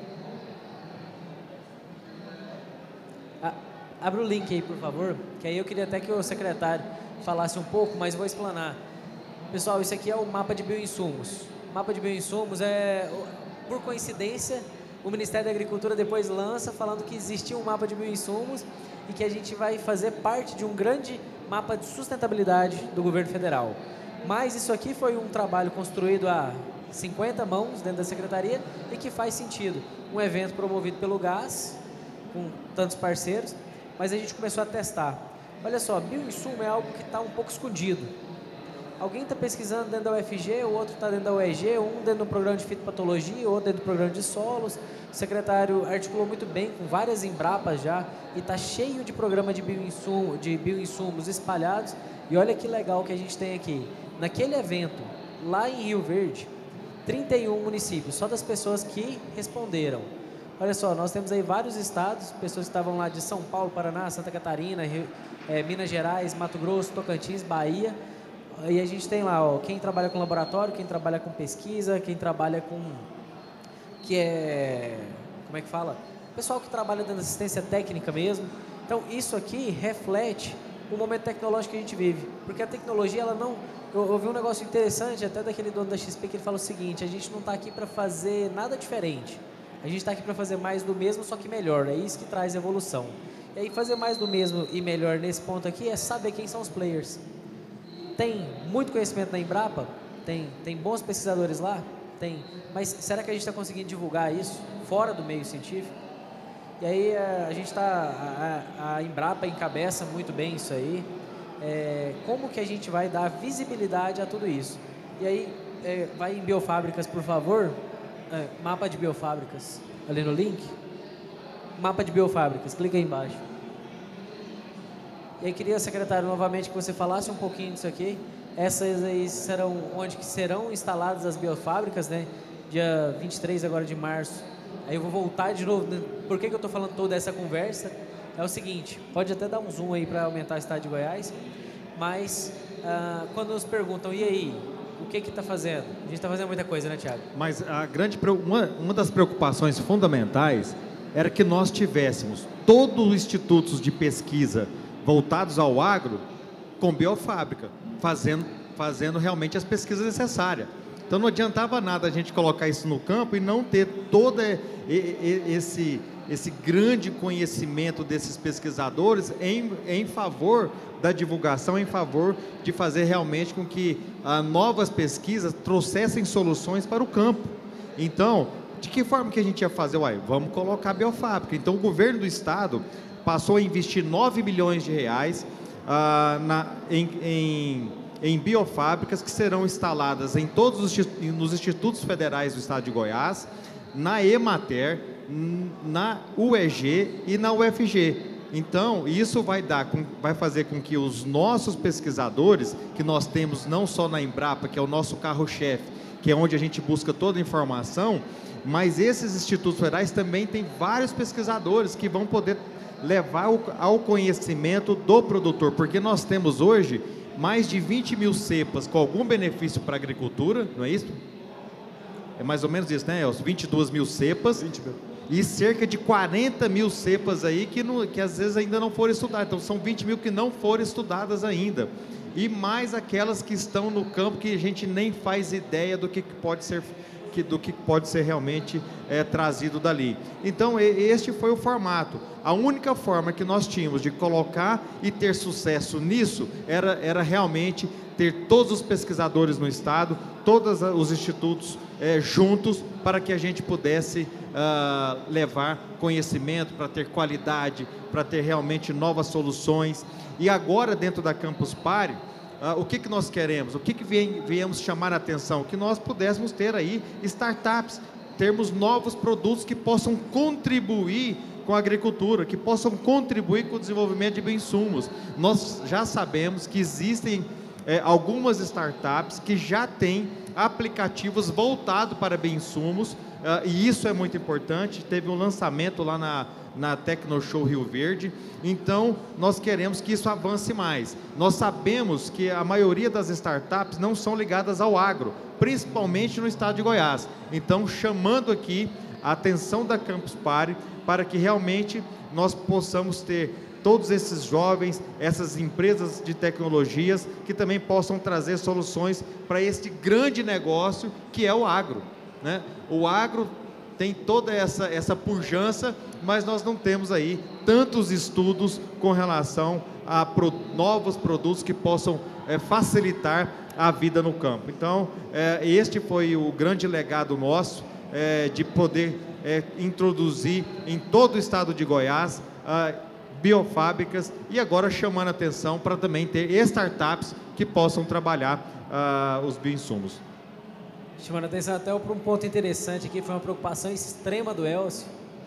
Ah, abre o link aí, por favor, que aí eu queria até que o secretário falasse um pouco, mas vou explanar. Pessoal, isso aqui é o mapa de bioinsumos. O mapa de bioinsumos é, por coincidência, o Ministério da Agricultura depois lança falando que existia um mapa de bioinsumos e que a gente vai fazer parte de um grande mapa de sustentabilidade do governo federal. Mas isso aqui foi um trabalho construído a cinquenta mãos dentro da secretaria e que faz sentido. Um evento promovido pelo G A S, com tantos parceiros, mas a gente começou a testar. Olha só, bioinsumo é algo que está um pouco escondido. Alguém está pesquisando dentro da U F G, o outro está dentro da U E G, um dentro do programa de fitopatologia, o outro dentro do programa de solos. O secretário articulou muito bem com várias Embrapas já e está cheio de programa de, bioinsumo, de bioinsumos espalhados. E olha que legal que a gente tem aqui. Naquele evento, lá em Rio Verde, trinta e um municípios, só das pessoas que responderam. Olha só, nós temos aí vários estados, pessoas que estavam lá de São Paulo, Paraná, Santa Catarina, Rio, é, Minas Gerais, Mato Grosso, Tocantins, Bahia. E a gente tem lá, ó, quem trabalha com laboratório, quem trabalha com pesquisa, quem trabalha com... que é... como é que fala? Pessoal que trabalha dentro da assistência técnica mesmo. Então, isso aqui reflete o momento tecnológico que a gente vive. Porque a tecnologia, ela não, eu, eu vi um negócio interessante até daquele dono da X P que ele fala o seguinte: a gente não está aqui para fazer nada diferente. A gente está aqui para fazer mais do mesmo, só que melhor. É isso que traz evolução. E aí fazer mais do mesmo e melhor nesse ponto aqui é saber quem são os players. Tem muito conhecimento na Embrapa? Tem, tem bons pesquisadores lá? Tem. Mas será que a gente está conseguindo divulgar isso fora do meio científico? E aí a gente está, a, a Embrapa encabeça muito bem isso aí. É, como que a gente vai dar visibilidade a tudo isso? E aí, é, vai em biofábricas, por favor. É, mapa de biofábricas, ali no link. Mapa de biofábricas, clica aí embaixo. E aí queria, secretário, novamente que você falasse um pouquinho disso aqui. Essas aí serão onde que serão instaladas as biofábricas, né? Dia vinte e três agora de março. Aí eu vou voltar de novo. Por que que eu estou falando toda essa conversa? É o seguinte, pode até dar um zoom aí para aumentar o estado de Goiás, mas ah, quando nos perguntam, e aí, o que que está fazendo? A gente está fazendo muita coisa, né, Thiago? Mas a grande, uma, uma das preocupações fundamentais era que nós tivéssemos todos os institutos de pesquisa voltados ao agro com biofábrica, fazendo, fazendo realmente as pesquisas necessárias. Então não adiantava nada a gente colocar isso no campo e não ter todo esse, esse grande conhecimento desses pesquisadores em, em favor da divulgação, em favor de fazer realmente com que ah, novas pesquisas trouxessem soluções para o campo. Então, de que forma que a gente ia fazer? Uai, vamos colocar biofábrica. Então o governo do estado passou a investir nove milhões de reais ah, na, em, em em biofábricas que serão instaladas em todos os nos institutos federais do estado de Goiás, na Emater, na U E G e na U F G. Então, isso vai dar, vai fazer com que os nossos pesquisadores, que nós temos não só na Embrapa, que é o nosso carro-chefe, que é onde a gente busca toda a informação, mas esses institutos federais também têm vários pesquisadores que vão poder levar ao conhecimento do produtor, porque nós temos hoje mais de vinte mil cepas com algum benefício para a agricultura, não é isso? É mais ou menos isso, né, Elcio? vinte e duas mil cepas vinte mil. E cerca de quarenta mil cepas aí que, não, que às vezes ainda não foram estudadas. Então são vinte mil que não foram estudadas ainda. E mais aquelas que estão no campo que a gente nem faz ideia do que pode ser, que, do que pode ser realmente é, trazido dali. Então este foi o formato. A única forma que nós tínhamos de colocar e ter sucesso nisso era, era realmente ter todos os pesquisadores no estado, todos os institutos é, juntos, para que a gente pudesse uh, levar conhecimento, para ter qualidade, para ter realmente novas soluções. E agora, dentro da Campus Party, uh, o que, que nós queremos? O que, que vem, viemos chamar a atenção? Que nós pudéssemos ter aí startups, termos novos produtos que possam contribuir com a agricultura, que possam contribuir com o desenvolvimento de bioinsumos. Nós já sabemos que existem é, algumas startups que já têm aplicativos voltados para bioinsumos, uh, e isso é muito importante. Teve um lançamento lá na, na Tecnoshow Rio Verde, então nós queremos que isso avance mais. Nós sabemos que a maioria das startups não são ligadas ao agro, principalmente no estado de Goiás. Então, chamando aqui a atenção da Campus Party para que realmente nós possamos ter todos esses jovens, essas empresas de tecnologias que também possam trazer soluções para este grande negócio que é o agro, né? O agro tem toda essa, essa pujança, mas nós não temos aí tantos estudos com relação a pro, novos produtos que possam é, facilitar a vida no campo. Então, é, este foi o grande legado nosso, é, de poder é, introduzir em todo o estado de Goiás ah, biofábricas, e agora chamando a atenção para também ter startups que possam trabalhar uh, os bioinsumos. Chamando a atenção até para um ponto interessante aqui, foi uma preocupação extrema do Elcio,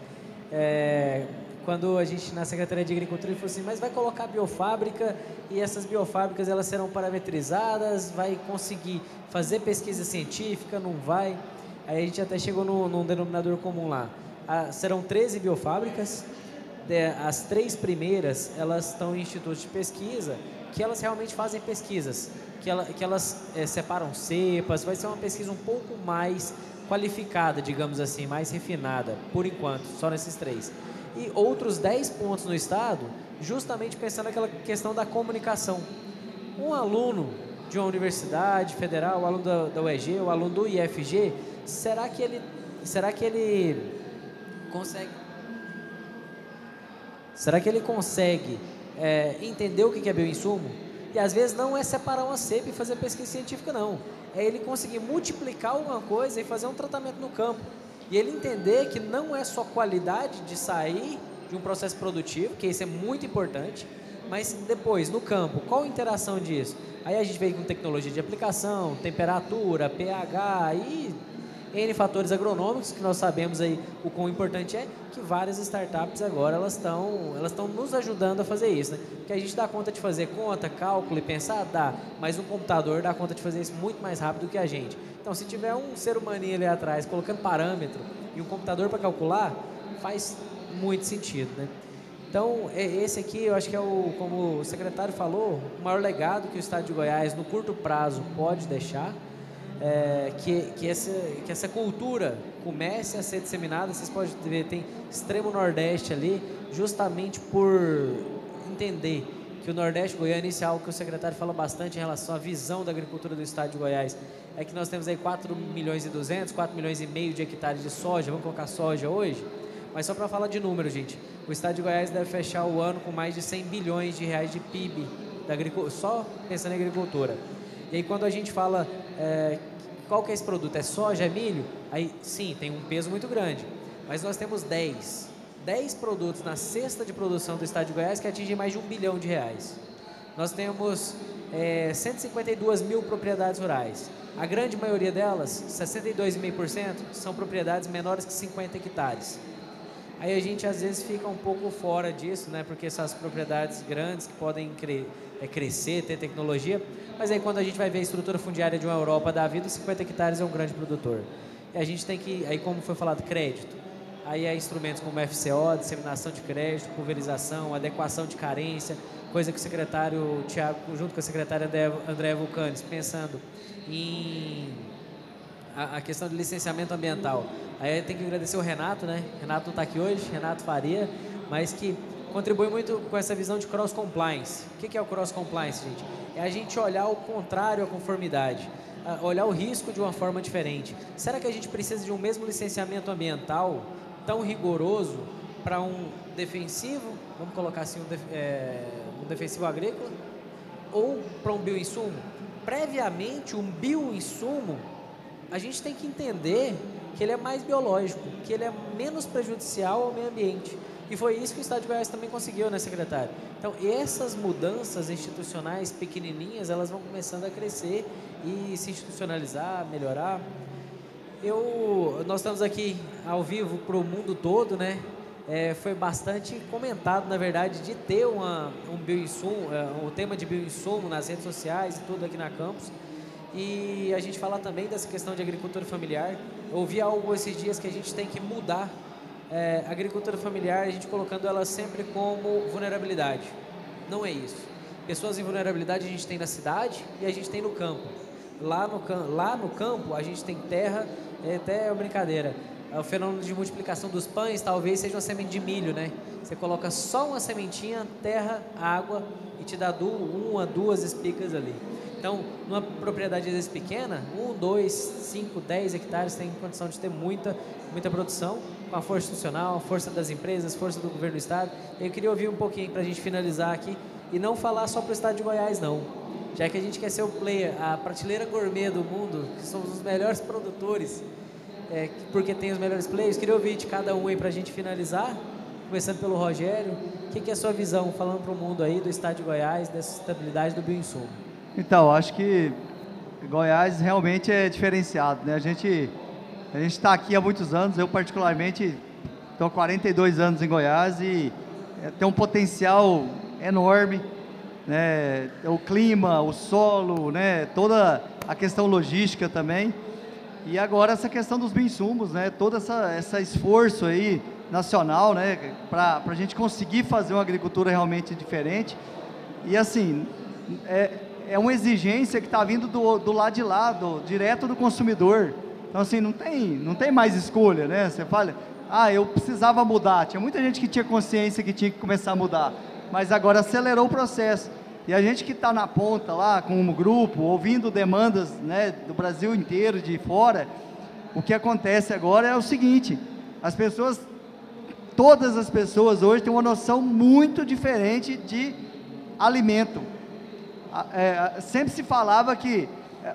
é, quando a gente na Secretaria de Agricultura ele falou assim, mas vai colocar biofábrica e essas biofábricas elas serão parametrizadas, vai conseguir fazer pesquisa científica, não vai? Aí a gente até chegou no, num denominador comum lá, ah, serão treze biofábricas. As três primeiras, elas estão em institutos de pesquisa, que elas realmente fazem pesquisas, que, ela, que elas é, separam cepas, vai ser uma pesquisa um pouco mais qualificada, digamos assim, mais refinada, por enquanto, só nesses três. E outros dez pontos no estado, justamente pensando naquela questão da comunicação. Um aluno de uma universidade federal, o aluno da, da U E G, o aluno do I F G, será que ele, será que ele consegue, será que ele consegue é, entender o que é bioinsumo? E às vezes não é separar uma cepa e fazer pesquisa científica, não. É ele conseguir multiplicar alguma coisa e fazer um tratamento no campo. E ele entender que não é só qualidade de sair de um processo produtivo, que isso é muito importante, mas depois, no campo, qual a interação disso? Aí a gente veio com tecnologia de aplicação, temperatura, pH e N fatores agronômicos, que nós sabemos aí o quão importante é, que várias startups agora elas estão elas estão nos ajudando a fazer isso, né? Porque a gente dá conta de fazer conta, cálculo e pensar, dá, mas um computador dá conta de fazer isso muito mais rápido que a gente. Então, se tiver um ser humaninho ali atrás colocando parâmetro e um computador para calcular, faz muito sentido, né? Então, esse aqui eu acho que é o, como o secretário falou, o maior legado que o Estado de Goiás no curto prazo pode deixar. É, que, que, essa, que essa cultura comece a ser disseminada. Vocês podem ver, tem extremo Nordeste ali, justamente por entender que o Nordeste goiano, isso é algo que o secretário fala bastante em relação à visão da agricultura do Estado de Goiás, é que nós temos aí quatro milhões e duzentos, quatro milhões e meio de hectares de soja, vamos colocar soja hoje, mas só para falar de número, gente, o Estado de Goiás deve fechar o ano com mais de cem bilhões de reais de P I B, da agricultura, só pensando em agricultura. E aí quando a gente fala, é, qual que é esse produto? É soja, é milho? Aí sim, tem um peso muito grande. Mas nós temos dez, dez produtos na cesta de produção do Estado de Goiás que atingem mais de um bilhão de reais. Nós temos é, cento e cinquenta e duas mil propriedades rurais. A grande maioria delas, sessenta e dois vírgula cinco por cento, são propriedades menores que cinquenta hectares. Aí a gente às vezes fica um pouco fora disso, né? Porque essas propriedades grandes que podem cre é, crescer, ter tecnologia, mas aí quando a gente vai ver a estrutura fundiária de uma Europa da vida, cinquenta hectares é um grande produtor. E a gente tem que, aí como foi falado, crédito. Aí há instrumentos como F C O, disseminação de crédito, pulverização, adequação de carência, coisa que o secretário Tiago, junto com a secretária Andréa Vulcanes, pensando em a, a questão de licenciamento ambiental. Aí tem que agradecer o Renato, né? Renato não está aqui hoje, Renato Faria, mas que contribui muito com essa visão de cross-compliance. O que é o cross-compliance, gente? É a gente olhar o contrário à conformidade, olhar o risco de uma forma diferente. Será que a gente precisa de um mesmo licenciamento ambiental tão rigoroso para um defensivo, vamos colocar assim, um, def, é, um defensivo agrícola, ou para um bioinsumo? Previamente, um bioinsumo, a gente tem que entender que ele é mais biológico, que ele é menos prejudicial ao meio ambiente. E foi isso que o Estado de Goiás também conseguiu, né, secretário? Então, essas mudanças institucionais pequenininhas, elas vão começando a crescer e se institucionalizar, melhorar. Eu, nós estamos aqui ao vivo para o mundo todo, né? É, foi bastante comentado, na verdade, de ter uma, um bioinsumo, um tema de bioinsumo nas redes sociais e tudo aqui na campus. E a gente fala também dessa questão de agricultura familiar. Eu ouvi algo esses dias que a gente tem que mudar é, a agricultura familiar, a gente colocando ela sempre como vulnerabilidade. Não é isso. Pessoas em vulnerabilidade a gente tem na cidade e a gente tem no campo. Lá no, lá no campo a gente tem terra, é até uma brincadeira. O fenômeno de multiplicação dos pães talvez seja uma semente de milho, né? Você coloca só uma sementinha, terra, água e te dá uma, duas espigas ali. Então, numa propriedade às vezes pequena, um, dois, cinco, dez hectares tem condição de ter muita, muita produção, com a força institucional, a força das empresas, força do governo do estado. Eu queria ouvir um pouquinho para a gente finalizar aqui e não falar só para o estado de Goiás, não. Já que a gente quer ser o player, a prateleira gourmet do mundo, que somos os melhores produtores, é, porque tem os melhores players, queria ouvir de cada um aí para a gente finalizar, começando pelo Rogério. O que, que é a sua visão, falando para o mundo aí do estado de Goiás, dessa estabilidade do bioinsumo? Então, acho que Goiás realmente é diferenciado, né? A gente a gente está aqui há muitos anos, eu particularmente estou há quarenta e dois anos em Goiás e tem um potencial enorme, né? O clima, o solo, né? Toda a questão logística também. E agora essa questão dos bioinsumos, né? Todo essa, esse esforço aí nacional, né? Para a gente conseguir fazer uma agricultura realmente diferente. E assim, é, é uma exigência que está vindo do, do lado de lá, do, direto do consumidor. Então assim, não tem, não tem mais escolha, né? Você fala, ah, eu precisava mudar. Tinha muita gente que tinha consciência que tinha que começar a mudar, mas agora acelerou o processo. E a gente que está na ponta lá, com um grupo, ouvindo demandas, né, do Brasil inteiro, de fora, o que acontece agora é o seguinte: as pessoas, todas as pessoas hoje têm uma noção muito diferente de alimento. É, sempre se falava que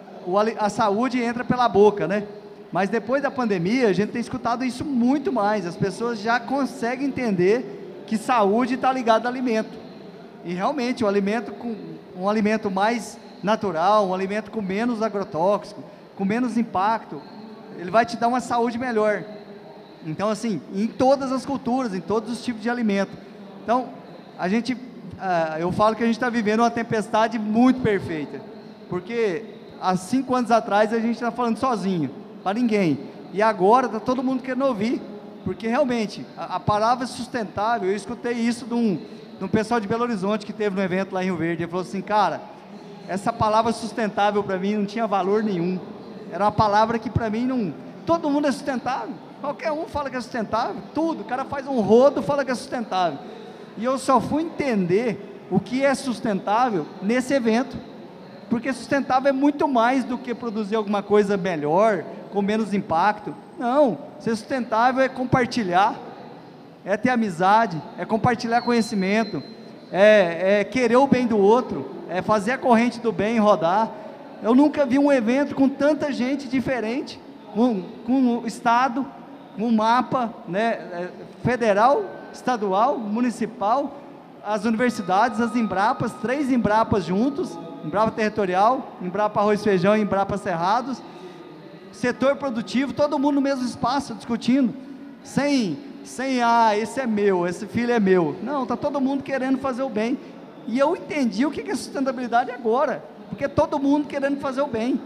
a saúde entra pela boca, né? Mas depois da pandemia, a gente tem escutado isso muito mais. As pessoas já conseguem entender que saúde está ligada ao alimento. E realmente, o alimento com, um alimento mais natural, um alimento com menos agrotóxico, com menos impacto, ele vai te dar uma saúde melhor. Então, assim, em todas as culturas, em todos os tipos de alimento. Então, a gente, uh, eu falo que a gente está vivendo uma tempestade muito perfeita. Porque há cinco anos atrás a gente está falando sozinho, para ninguém. E agora está todo mundo querendo ouvir. Porque realmente, a, a palavra sustentável, eu escutei isso de um, de um pessoal de Belo Horizonte que teve no evento lá em Rio Verde. Ele falou assim: cara, essa palavra sustentável para mim não tinha valor nenhum. Era uma palavra que para mim não... Todo mundo é sustentável. Qualquer um fala que é sustentável. Tudo. O cara faz um rodo, fala que é sustentável. E eu só fui entender o que é sustentável nesse evento. Porque sustentável é muito mais do que produzir alguma coisa melhor, com menos impacto. Não. Ser sustentável é compartilhar, é ter amizade, é compartilhar conhecimento, é, é querer o bem do outro, é fazer a corrente do bem rodar. Eu nunca vi um evento com tanta gente diferente, com, com o Estado, com um mapa, né, federal, estadual, municipal, as universidades, as Embrapas, três Embrapas juntos, Embrapa Territorial, Embrapa Arroz e Feijão e Embrapa Cerrados, setor produtivo, todo mundo no mesmo espaço, discutindo, sem, sem, ah, esse é meu, esse filho é meu. Não, está todo mundo querendo fazer o bem. E eu entendi o que é sustentabilidade agora, porque todo mundo querendo fazer o bem,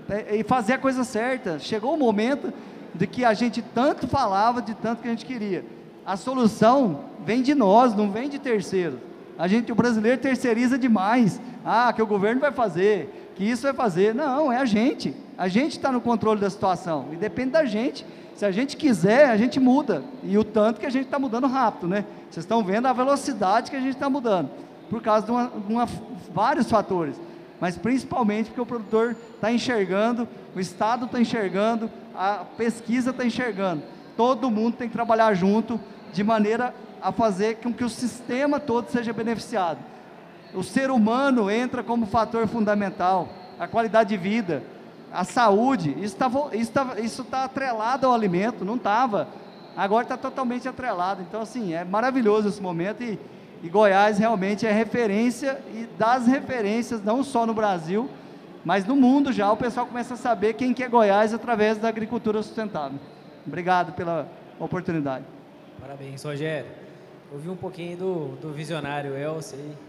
e fazer a coisa certa. Chegou o momento de que a gente tanto falava, de tanto que a gente queria. A solução vem de nós, não vem de terceiros. A gente, o brasileiro terceiriza demais. Ah, que o governo vai fazer, que isso vai fazer. Não, é a gente. A gente está no controle da situação, e depende da gente. Se a gente quiser, a gente muda, e o tanto que a gente está mudando rápido, né? Vocês estão vendo a velocidade que a gente está mudando, por causa de, uma, de uma, vários fatores, mas principalmente porque o produtor está enxergando, o Estado está enxergando, a pesquisa está enxergando. Todo mundo tem que trabalhar junto, de maneira a fazer com que o sistema todo seja beneficiado. O ser humano entra como fator fundamental, a qualidade de vida, a saúde, isso está isso tá, isso tá atrelado ao alimento, não estava, agora está totalmente atrelado. Então, assim, é maravilhoso esse momento, e, e Goiás realmente é referência, e das referências, não só no Brasil, mas no mundo já, o pessoal começa a saber quem que é Goiás através da agricultura sustentável. Obrigado pela oportunidade. Parabéns, Rogério. Ouvi um pouquinho do, do visionário Elcio aí.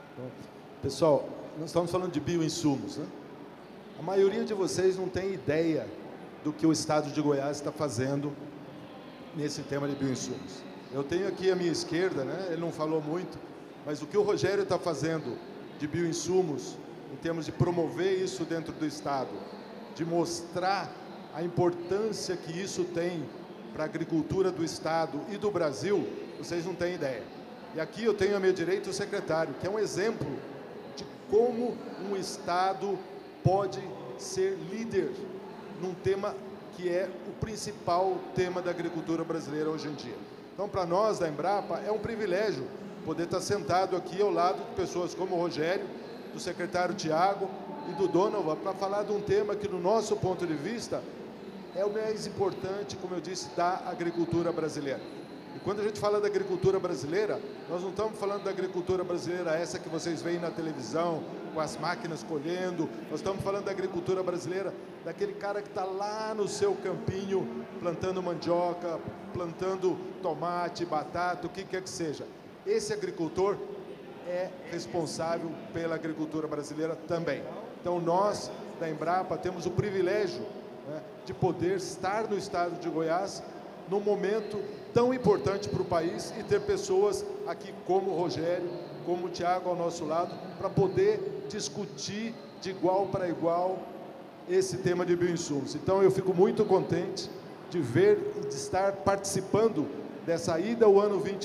Pessoal, nós estamos falando de bioinsumos, né? A maioria de vocês não tem ideia do que o estado de Goiás está fazendo nesse tema de bioinsumos. Eu tenho aqui à minha esquerda, né, ele não falou muito, mas o que o Rogério está fazendo de bioinsumos, em termos de promover isso dentro do estado, de mostrar a importância que isso tem para a agricultura do estado e do Brasil, vocês não têm ideia. E aqui eu tenho à minha direita o secretário, que é um exemplo de como um estado pode ser líder num tema que é o principal tema da agricultura brasileira hoje em dia. Então, para nós da Embrapa, é um privilégio poder estar sentado aqui ao lado de pessoas como o Rogério, do secretário Tiago e do Donovan, para falar de um tema que, no nosso ponto de vista, é o mais importante, como eu disse, da agricultura brasileira. E quando a gente fala da agricultura brasileira, nós não estamos falando da agricultura brasileira essa que vocês veem na televisão, com as máquinas colhendo. Nós estamos falando da agricultura brasileira, daquele cara que está lá no seu campinho, plantando mandioca, plantando tomate, batata, o que quer que seja. Esse agricultor é responsável pela agricultura brasileira também. Então, nós, da Embrapa, temos o privilégio, né, de poder estar no estado de Goiás num momento tão importante para o país e ter pessoas aqui como o Rogério, como o Tiago ao nosso lado, para poder discutir de igual para igual esse tema de bioinsumos. Então, eu fico muito contente de ver e de estar participando dessa ida ao ano vinte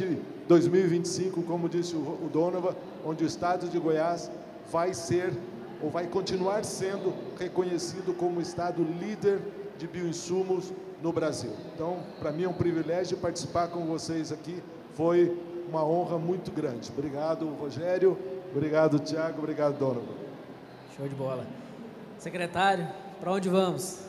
dois mil e vinte e cinco, como disse o, o Donovan, onde o estado de Goiás vai ser, ou vai continuar sendo reconhecido como estado líder de bioinsumos no Brasil. Então, para mim é um privilégio participar com vocês aqui, foi uma honra muito grande. Obrigado, Rogério, obrigado, Tiago, obrigado, Donovan. Show de bola. Secretário, para onde vamos?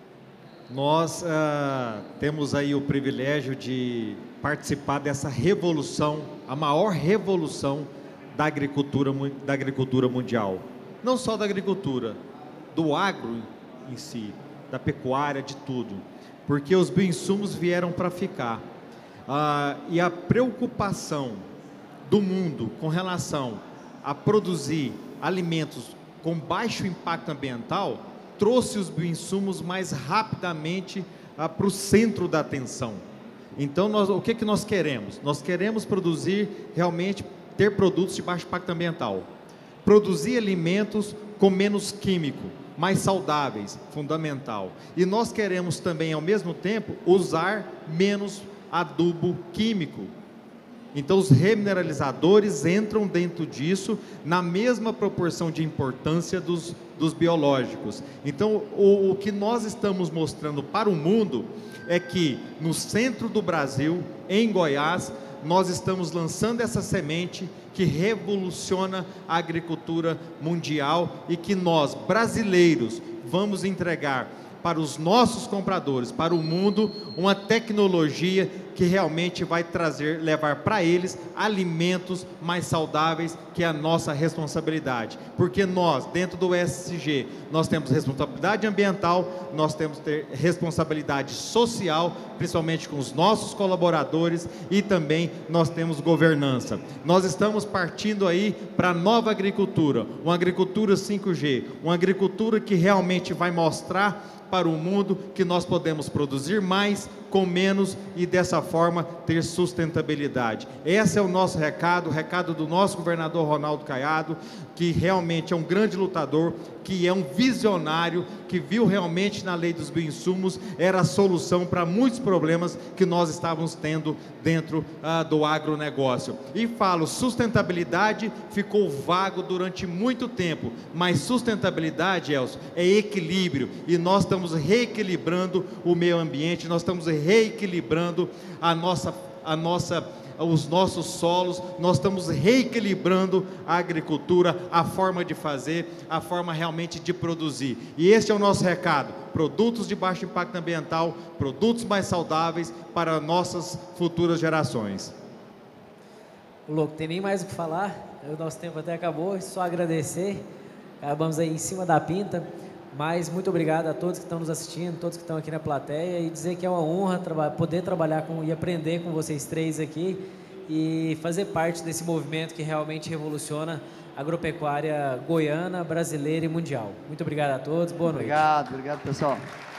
Nós ah, temos aí o privilégio de participar dessa revolução, a maior revolução da agricultura, da agricultura mundial. Não só da agricultura, do agro em si, da pecuária, de tudo. Porque os bioinsumos vieram para ficar. Ah, e a preocupação do mundo com relação a produzir alimentos com baixo impacto ambiental trouxe os bioinsumos mais rapidamente ah, para o centro da atenção. Então, nós, o que, que nós queremos? Nós queremos produzir, realmente, ter produtos de baixo impacto ambiental. Produzir alimentos com menos químico, mais saudáveis, fundamental. E nós queremos também, ao mesmo tempo, usar menos adubo químico. Então, os remineralizadores entram dentro disso na mesma proporção de importância dos, dos biológicos. Então, o, o que nós estamos mostrando para o mundo é que no centro do Brasil, em Goiás, nós estamos lançando essa semente que revoluciona a agricultura mundial e que nós, brasileiros, vamos entregar para os nossos compradores, para o mundo, uma tecnologia que realmente vai trazer, levar para eles alimentos mais saudáveis, que é a nossa responsabilidade. Porque nós, dentro do E S G, nós temos responsabilidade ambiental, nós temos que ter responsabilidade social, principalmente com os nossos colaboradores, e também nós temos governança. Nós estamos partindo aí para a nova agricultura, uma agricultura cinco G, uma agricultura que realmente vai mostrar para o mundo que nós podemos produzir mais com menos e dessa forma ter sustentabilidade. Esse é o nosso recado, o recado do nosso governador Ronaldo Caiado, que realmente é um grande lutador, que é um visionário, que viu realmente na lei dos bioinsumos era a solução para muitos problemas que nós estávamos tendo dentro ah, do agronegócio. E falo, sustentabilidade ficou vago durante muito tempo, mas sustentabilidade, Elcio, é equilíbrio, e nós estamos reequilibrando o meio ambiente, nós estamos reequilibrando a nossa, a nossa, os nossos solos, nós estamos reequilibrando a agricultura, a forma de fazer, a forma realmente de produzir. E este é o nosso recado: produtos de baixo impacto ambiental, produtos mais saudáveis para nossas futuras gerações. Louco, tem nem mais o que falar, o nosso tempo até acabou, só agradecer, acabamos aí em cima da pinta. Mas muito obrigado a todos que estão nos assistindo, todos que estão aqui na plateia, e dizer que é uma honra traba- poder trabalhar com, e aprender com vocês três aqui e fazer parte desse movimento que realmente revoluciona a agropecuária goiana, brasileira e mundial. Muito obrigado a todos, boa noite. Obrigado, obrigado pessoal.